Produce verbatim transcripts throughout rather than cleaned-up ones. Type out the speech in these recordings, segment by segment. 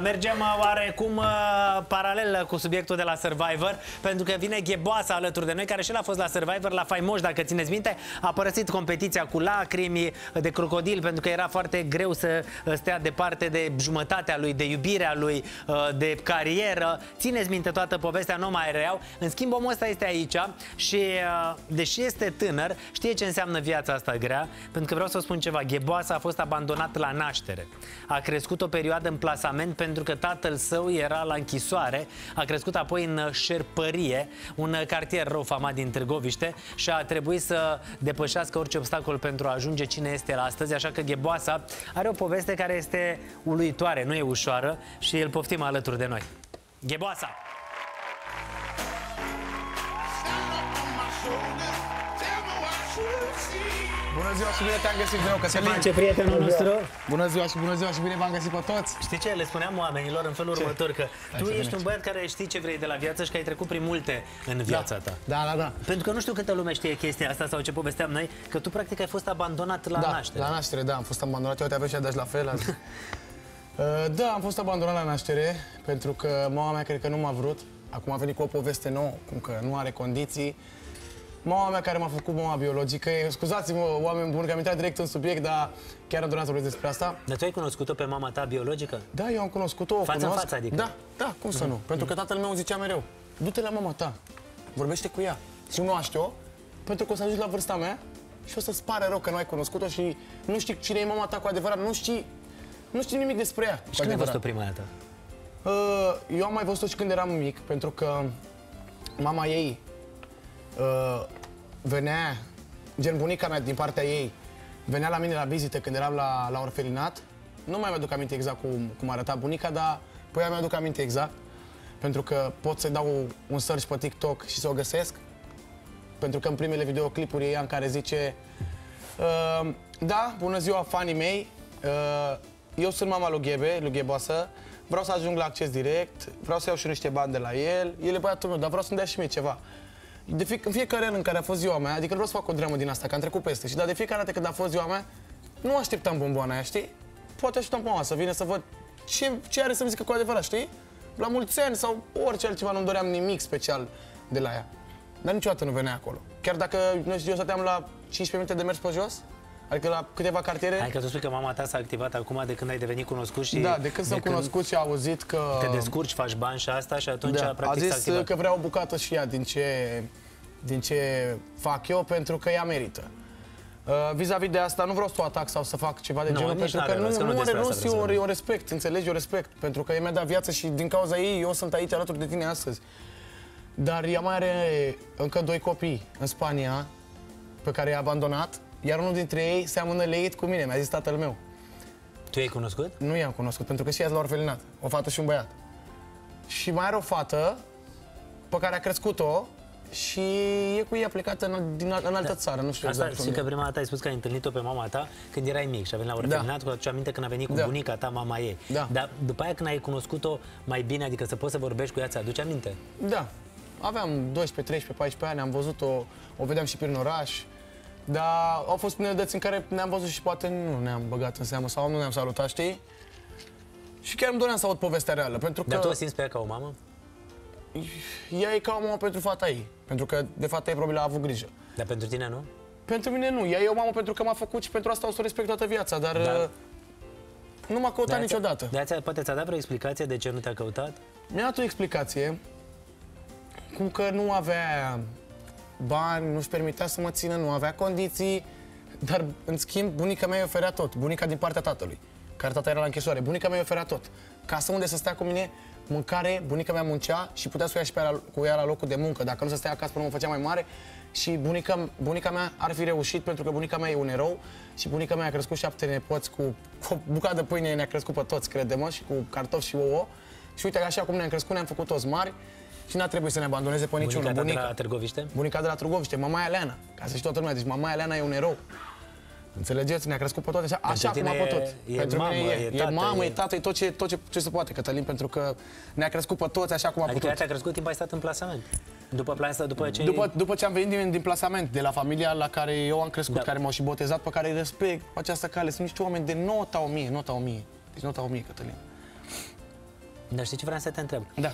mergem oarecum paralel cu subiectul de la Survivor, pentru că vine Gheboasa alături de noi, care și el a fost la Survivor, la Faimoși, dacă țineți minte. A părăsit competiția cu lacrimi de crocodil, pentru că era foarte greu să stea departe de jumătatea lui, de iubirea lui, de carieră. Țineți minte toată povestea, nu mai reau. În schimb, omul ăsta este aici și, deși este tânăr, știe ce înseamnă viața asta grea, pentru că vreau să spun ceva. Gheboasa a fost abandonat la naștere. A crescut o perioadă în plasament pentru că tatăl său era la închisoare. A crescut apoi în Șerpărie, un cartier rău famat din Târgoviște, și a trebuit să depășească orice obstacol pentru a ajunge cine este el astăzi. Așa că Gheboasa are o poveste care este uluitoare, nu e ușoară, și îl poftim alături de noi. Gheboasa! Bună ziua și bine te-am găsit din nou, Cătălin. Ce face prietenul nostru? Bună ziua și bună ziua și bine v-am găsit pe toți. Știi ce? Le spuneam oamenilor în felul ce? următor, că da, tu ești un băiat care știi ce vrei de la viață și că ai trecut prin multe în viața da. ta. Da, da, da. Pentru că nu știu câtă lume știe chestia asta sau ce povesteam noi, că tu practic ai fost abandonat la da, naștere. la naștere, da, am fost abandonat. Eu te aveam și adași la fel. uh, da, am fost abandonat la naștere pentru că mama mea cred că nu m-a vrut. Acum a venit cu o poveste nouă, cum că nu are condiții. Mama mea care m-a făcut mama biologică, scuzați-mă, oameni buni, că am intrat direct în subiect, dar chiar am dorit să vorbesc despre asta. Dar tu ai cunoscut-o pe mama ta biologică? Da, eu am cunoscut-o, o față cunosc. în față, adică? Da, da, cum să mm. nu? Pentru că tatăl meu îmi zicea mereu, du-te la mama ta, vorbește cu ea, cunoaște-o, pentru că o să ajungi la vârsta mea și o să-ți pare rău că nu ai cunoscut-o și nu știi cine e mama ta cu adevărat, nu știi, nu știi nimic despre ea. Și când ai văzut-o prima dată? Uh, eu am mai văzut-o și când eram mic, pentru că mama ei uh, venea, gen bunica mea din partea ei, venea la mine la vizită când eram la, la orfelinat. Nu mai mi-aduc aminte exact cum, cum arăta bunica, dar pe ea mi-aduc aminte exact. Pentru că pot să dau un search pe TikTok și să o găsesc. Pentru că în primele videoclipuri ei în care zice uh, da, bună ziua, fanii mei, uh, eu sunt mama lui Ghebe, lui Gheboasă, vreau să ajung la acces direct, vreau să iau și niște bani de la el, el e băiatul meu, dar vreau să-mi dea și mie ceva. De fie, în fiecare an în care a fost ziua mea, adică nu vreau să fac o dramă din asta, că am trecut peste, și dar de fiecare dată când a fost ziua mea, nu așteptam bomboana aia, știi? Poate așteptam mama să vină să văd ce, ce are să-mi zică cu adevărat, știi? La mulți ani sau orice altceva, nu-mi doream nimic special de la ea. Dar niciodată nu venea acolo. Chiar dacă, nu știu, eu stăteam la cincisprezece minute de mers pe jos, adică la câteva cartiere. Hai că tu spui că mama ta s-a activat acum de când ai devenit cunoscut și... Da, de când sunt cunoscut și a auzit că... Te descurci, faci bani și asta și atunci da, practic a zis că vrea o bucată și ea din ce, din ce fac eu, pentru că ea merită. Vis-a-vis -vis de asta, nu vreau să o atac sau să fac ceva de no, genul, pentru că nu, nu, nu, nu eu o respect, înțelegi, eu respect, pentru că ea mi-a dat viață și din cauza ei eu sunt aici alături de tine astăzi. Dar ea mai are încă doi copii în Spania, pe care i-a abandonat, iar unul dintre ei seamănă leit cu mine, mi-a zis tatăl meu. Tu i-ai cunoscut? Nu i-am cunoscut, pentru că și ea la orfelinat, o fată și un băiat. Și mai are o fată pe care a crescut-o și e cu ea plecată în, din, în altă da. țară, nu știu asta, exact. Știi că prima dată ai spus că ai întâlnit-o pe mama ta când erai mic și a venit la orfelinat, da. Cu aduce aminte când a venit cu da. bunica ta, mama ei. Da. Dar după aia când ai cunoscut-o mai bine, adică să poți să vorbești cu ea, ți-aduce aminte? Da. Aveam doisprezece, treisprezece, paisprezece ani, am văzut-o, o vedeam și prin oraș. Dar au fost unele dăți în care ne-am văzut și poate nu ne-am băgat în seamă sau nu ne-am salutat, știi? Și chiar îmi doream să aud povestea reală, pentru că... Dar tu o simți pe ea ca o mamă? Ea e ca o mamă pentru fata ei, pentru că de fata ei probabil a avut grijă. Dar pentru tine nu? Pentru mine nu, ea e o mamă pentru că m-a făcut și pentru asta o să o respect toată viața, dar da. nu m-a căutat de niciodată. De aceea poate ți-a dat vreo explicație de ce nu te-a căutat? Mi-a dat o explicație, cum că nu avea bani, nu-și permitea să mă țină, nu avea condiții, dar în schimb bunica mea îi oferea tot, bunica din partea tatălui, care tata era la închisoare, bunica mea îi oferea tot. Casă unde să stea cu mine, mâncare, bunica mea muncea și putea să o ia și pe ea, cu ea la locul de muncă, dacă nu să stea acasă până mă făcea mai mare. Și bunica, bunica mea ar fi reușit pentru că bunica mea e un erou și bunica mea a crescut șapte nepoți cu, cu o bucată de pâine, ne-a crescut pe toți, crede-mă, și cu cartofi și ouă. Și uite, așa cum ne-am crescut, ne-am făcut toți mari și n-a trebuit să ne abandoneze pe niciunul. Bunica bunica de la Târgoviște? Bunica de la Târgoviște, mama Eleana, ca să știi toată lumea, deci mama Eleana e un erou. Înțelegeți? Ne-a crescut pe toate așa, așa cum a putut. E, pentru mamă, mine e, e, tată, e mamă, e, e tată, e tot ce, tot ce, ce se poate, Cătălin, pentru că ne-a crescut pe toți așa cum a adică putut. Adică ți-a crescut timp ai stat în plasament? După plasă, după ce... După, după ce am venit din, din plasament, de la familia la care eu am crescut, da. Care m-au și botezat, pe care îi respect pe această cale. Sunt niște oameni de nota o mie, nota o mie. Deci nota o mie, Cătălin. Dar știi ce vreau să te întreb? Da.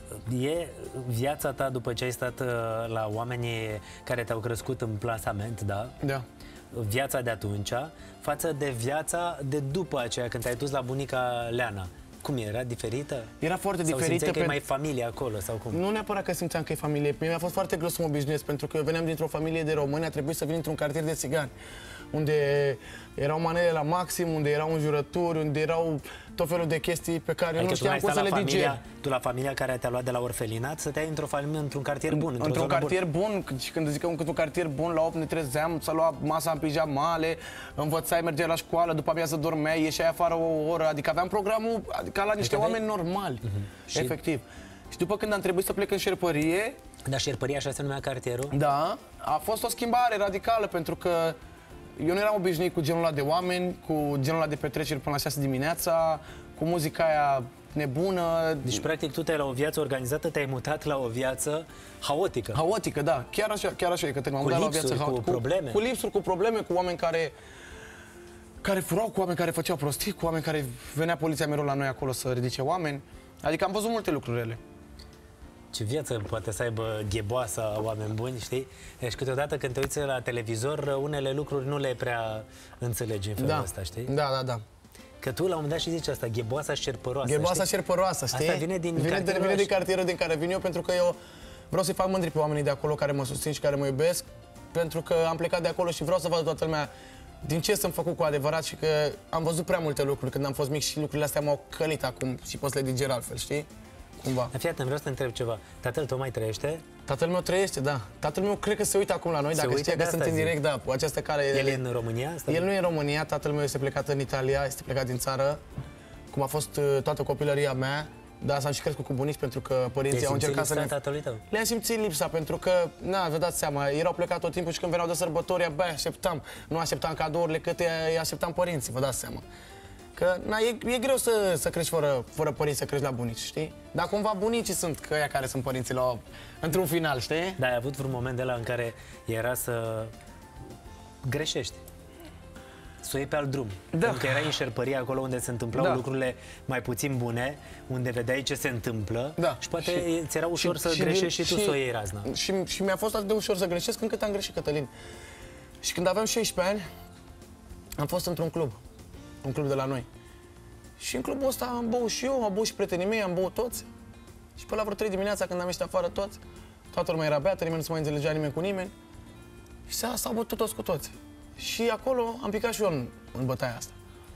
E viața ta după ce ai stat uh, la oamenii care te-au crescut în plasament, da? Da. Viața de atunci, față de viața de după aceea, când te-ai dus la bunica Leana. Cum era? Diferită? Era foarte sau diferită. Sau că e pe... mai familie acolo, sau cum? Nu neapărat că simțeam că e familie. Mi-a fost foarte greu să mă obișnuiesc, pentru că eu veneam dintr-o familie de români, a trebuit să vin într-un cartier de țigani, unde erau manele la maxim, unde erau înjurături, unde erau tot felul de chestii pe care adică nu știam cum să le diger. Tu la familia care te-a luat de la orfelinat, stăteai într-o familie, într-un cartier bun, într-un într cartier bun. bun. Și când zic că un cartier bun, la opt ne trezeam, să lua masa în pijamale, învățai, mergeai la școală, după amiază dormeai, ieșeai afară o oră, adică aveam programul ca la niște adică oameni normali, uh-huh. efectiv. Și... și după când am trebuit să plec în șerpărie... Dar șerpăria așa se numea cartierul? Da, a fost o schimbare radicală, pentru că eu nu eram obișnuit cu genul ăla de oameni, cu genul ăla de petreceri până la șase dimineața, cu muzica aia nebună. Deci, practic, tu te-ai la o viață organizată, te-ai mutat la o viață haotică. Haotică, da. Chiar așa, chiar așa e, că te-ai mutat la o viață haotică. Cu probleme. Cu, cu lipsuri, cu probleme, cu oameni care, care furau, cu oameni care făceau prostii, cu oameni care venea poliția mereu la noi acolo să ridice oameni. Adică am văzut multe lucruri rele. Ce viață poate să aibă gheboasa oameni buni, știi? Deci câteodată când te uiți la televizor, unele lucruri nu le prea înțelegi în felul da. ăsta, știi? Da, da, da. Că tu la un moment dat și zici asta, gheboasa șerpăroasă. Gheboasa știi? șerpăroasă, știi? Asta vine din vine, cartierul vine din cartierul din care vin eu, pentru că eu vreau să-i fac mândri pe oamenii de acolo care mă susțin și care mă iubesc, pentru că am plecat de acolo și vreau să văd toată lumea din ce sunt făcut cu adevărat și că am văzut prea multe lucruri când am fost mic și lucrurile astea m-au călit acum și pot să le diger altfel, știi? Cumva. Fii atent, vreau să te întreb ceva. Tatăl tău mai trăiește? Tatăl meu trăiește, da. Tatăl meu cred că se uită acum la noi, se dacă știa că sunt în direct, da, cu această care... El e în România? Asta El nu e în România, tatăl meu este plecat în Italia, este plecat din țară, cum a fost toată copilăria mea, dar s-am și crescut cu bunici pentru că părinții au încercat să ne... tatălui tău? Le-am simțit lipsa, pentru că, na, vă dați seama, erau plecat tot timpul și când veneau de sărbători, abia așteptam. Nu așteptam cadourile cât îi așteptam părinții, vă dați seama. Că na, e, e greu să, să crești fără, fără părinți, să crești la bunici, știi? Dar cumva bunicii sunt că ăia care sunt părinții la, într-un final, știi? Da, ai avut vreun moment de la în care era să greșești, să o iei pe alt drum. Da. Pentru că erai în șerpărie acolo unde se întâmplau da. lucrurile mai puțin bune, unde vedeai ce se întâmplă da. și poate și, ți era ușor și, să și, greșești și, și tu și, să o iei razna. Și, și mi-a fost atât de ușor să greșesc încât am greșit, Cătălin. Și când aveam șaisprezece ani, am fost într-un club, un club de la noi. Și în clubul ăsta am băut și eu, am băut și prietenii mei, am băut toți. Și pe la vreo trei dimineața, când am ieșit afară toți, toată lumea era beată, nimeni nu se mai înțelegea nimeni cu nimeni. Și s-au bătut toți cu toți. Și acolo am picat și eu în, în bătaia asta.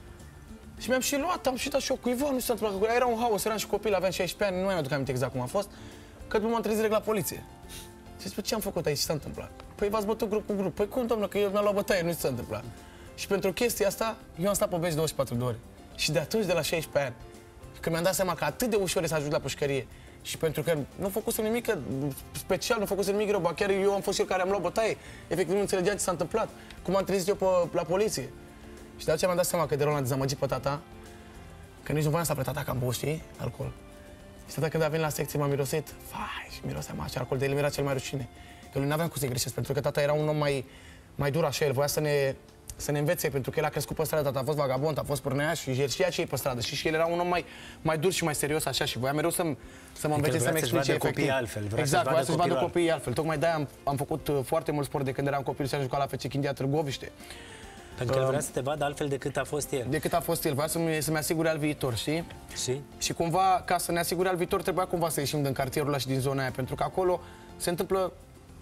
Și mi-am și luat, am și dat și eu cuiva, nu știu ce s-a întâmplat. Era un haos, eram și copil, aveam șaisprezece ani, nu mai mi-aduc aminte exact cum a fost. Că după m-am trezit direct la poliție. Și zic, ce am făcut aici, ce s-a întâmplat? Păi v-ați bătut grup cu grup. Păi cum, domnule, că eu mi-am luat bătaie, nu știu ce s-a întâmplat. Și pentru chestia asta, eu am stat pe beci douăzeci și patru de ore. Și de atunci, de la șaisprezece ani, când mi-am dat seama că atât de ușor e să ajung la pușcărie, și pentru că nu făcusem nimic special, nu făcusem nimic rău, ba chiar eu am fost cel care am luat bătaie, efectiv nu înțelegeam ce s-a întâmplat, cum am trezit eu pe, la poliție. Și de aceea mi-am dat seama că de rău l-am dezamăgit pe tata, că nici nu voiam să apre tata că am băut, știi, alcool. Și tata când a venit la secție m-a mirosit, fai, și miroseam așa, alcool, de el mi-era cel mai rușine. Că lui n-aveam cum să-i greșesc, pentru că tata era un om mai, mai dur așa, el voia să ne... să ne învețe, pentru că el a crescut pe stradă, tata a fost vagabond, a fost pârnăiaș și el știa ce e pe stradă. Și, și el era un om mai, mai dur și mai serios așa și voia mereu să-mi să mă învețe, să-mi explice efectiv. Altfel, exact, voia să-și vadă copiii altfel. Tocmai de-aia am, am făcut foarte mult sport de când eram copil și am jucat la F C Chindia Târgoviște. Pentru că el vrea să te vadă altfel decât a fost el. Decât a fost el, voia să-mi, să-mi asigure al viitor, știi? Și? Și cumva, ca să ne asigure al viitor, trebuia cumva să ieșim din cartierul ăla și din zona aia, pentru că acolo se întâmplă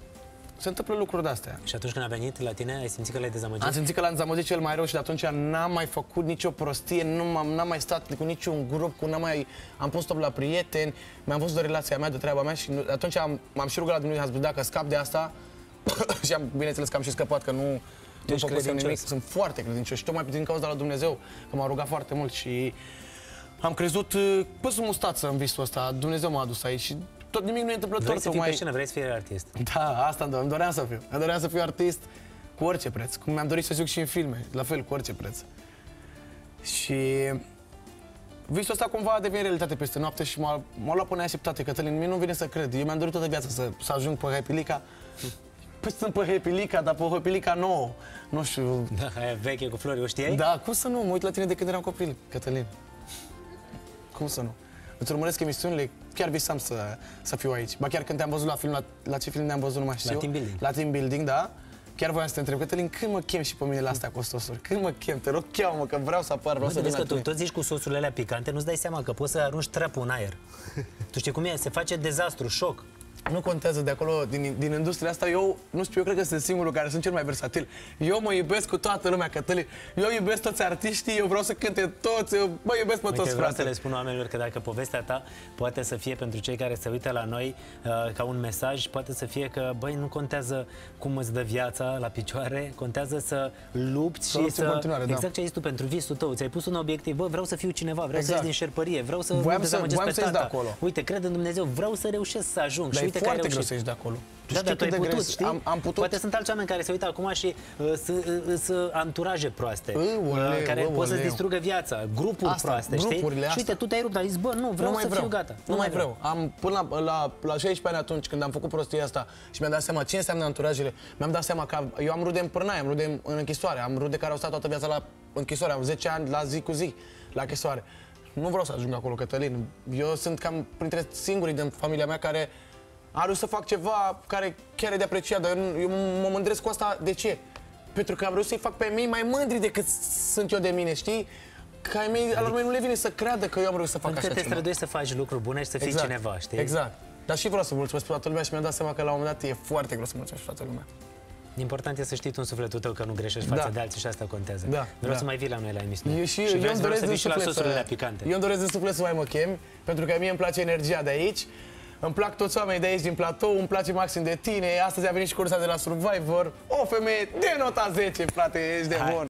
Se întâmplă lucruri de-astea. Și atunci când a venit la tine, ai simțit că l-ai dezamăgit? Am simțit că l-am dezamăgit cel mai rău și de atunci n-am mai făcut nicio prostie, nu m-am, n-am mai stat cu niciun grup, cu n-am mai... Am pus stop la prieteni, mi-am văzut de relația mea, de treaba mea și atunci am, m-am și rugat la Dumnezeu, am spus dacă scap de asta și am, bineînțeles că am și scăpat, că nu, nu făcusem nimic. Sunt foarte credincios și tocmai din cauza la Dumnezeu, că m-a rugat foarte mult și am crezut până sub mustață în visul ăsta, Dumnezeu m-a adus aici și tot nimic nu e întâmplător. Vrei să fii mai... pe scenă, vrei să fii artist. Da, asta îmi doream să fiu. Îmi doream să fiu artist cu orice preț. Cum mi-am dorit să joc și în filme, la fel, cu orice preț. Și visul ăsta cumva a devenit realitate peste noapte și m-a luat pe neașteptate, Cătălin. Mie nu vine să cred. Eu mi-am dorit toată viața să, să ajung pe Hepilica. Păi sunt pe Hepilica, dar pe Hepilica nouă. Nu știu. Da, aia veche cu flori, o știai? Da, cum să nu? Mă uit la tine de când eram copil, Cătălin. Cum să nu? îți urmăresc emisiunile, chiar visam să, să fiu aici. Ba chiar când te-am văzut la film, la, la ce film ne-am văzut, nu mai știu. La Team Building. La Team Building, da. Chiar voiam să te întreb, Cătălin, când mă chem și pe mine la astea cu sosuri? Când mă chem? Te rog, cheamă-mă, că vreau să apar, vreau Mă, să vin că la tu tine. tot zici cu sosurile alea picante, nu-ți dai seama că poți să arunci trăpul în aer. Tu știi cum e? Se face dezastru, șoc. Nu contează de acolo, din, din industria asta, eu, nu știu, eu cred că sunt singurul care sunt cel mai versatil. Eu mă iubesc cu toată lumea, Cătălin. Eu iubesc toți artiștii, eu vreau să cânte toți, eu mă iubesc pe Uite, toți, vreau frate. să le spun oamenilor că dacă povestea ta poate să fie pentru cei care se uită la noi uh, ca un mesaj, poate să fie că, băi, nu contează cum îți dă viața la picioare, contează să lupți Să și lupți în să... continuare, da. Exact ce ai zis tu pentru visul tău. Ți-ai pus un obiectiv, bă, vreau să fiu cineva, vreau Exact. să ies din șerpărie, vreau să Voiam nu să- dezamăgesc voiam pe să ies de tata. acolo. Uite, cred în Dumnezeu, vreau să reușesc să ajung. Dar Și e uite că ai foarte greu reușit. să ieși de acolo. Da, dar tu ai cât de putut, greu- știi? Am, am putut. Poate sunt alți oameni care se uită acum și uh, sunt uh, anturaje proaste, Ăuleu, uh, care pot să-ți ăuleu. distrugă viața, grupuri Asta, proaste, știi? grupurile Și uite, astea. tu te-ai rupt, ai zis, bă, nu, vreau nu mai să vreau. fiu gata. Nu, mai vreau. Am, până la, la, la șaisprezece ani atunci, când am făcut prostia asta și mi-am dat seama ce înseamnă anturajele, mi-am dat seama că eu am rude în pârnaie, am rude în, în închisoare, am rude care au stat toată viața la închisoare, am zece ani la zi cu zi la închisoare. Nu vreau să ajung acolo, Cătălin. Eu sunt cam printre singurii din familia mea care a reușit să fac ceva care chiar e de apreciat, dar eu, nu- eu mă mândresc cu asta. De ce? Pentru că am reușit să-i fac pe mei mai mândri decât sunt eu de mine, știi? Ca ai mei, alor mei nu le vine să creadă că eu am reușit să fac Încă așa te ceva. străduiești să faci lucruri bune și să fii Exact. cineva, știi? Exact. Dar și vreau să mulțumesc pe toată lumea și mi-am dat seama că la un moment dat e foarte greu să mulțumesc pe toată lumea. Important e să știi tu în sufletul tău că nu greșești față Da. de alții și asta contează. Da, Vreau da. să mai vii la noi la emisiune. Eu și, și eu vreau, îmi vreau doresc să din vii și la suflet sosurile să, picante. eu îmi doresc din suflet să mai mă chem, pentru că mie îmi place energia de aici. Îmi plac toți oamenii de aici din platou, îmi place maxim de tine. Astăzi a venit și cursa de la Survivor. O femeie de nota zece, frate, ești de Hai. bun.